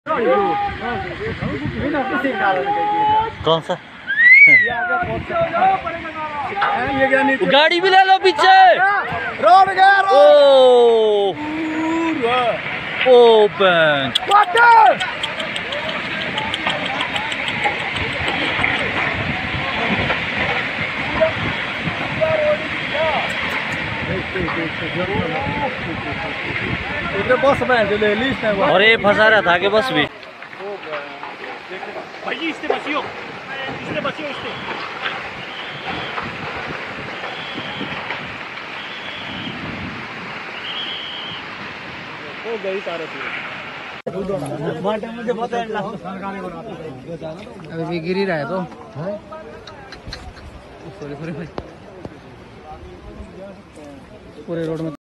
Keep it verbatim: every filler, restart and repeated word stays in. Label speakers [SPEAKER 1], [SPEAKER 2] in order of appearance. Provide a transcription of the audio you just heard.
[SPEAKER 1] कौन सा? गाड़ी भी ले लो पीछे।
[SPEAKER 2] रोड गया रोड।
[SPEAKER 1] ओ ओपन
[SPEAKER 2] बस में लिस्ट है
[SPEAKER 1] और ये फंसा रहा था कि बस भी
[SPEAKER 3] भाई इससे बचियो, इससे बचियो, इससे
[SPEAKER 2] वो गई सारे मुझे पता अभी भी गिर ही रहा है तो सॉरी सॉरी पूरे रोड में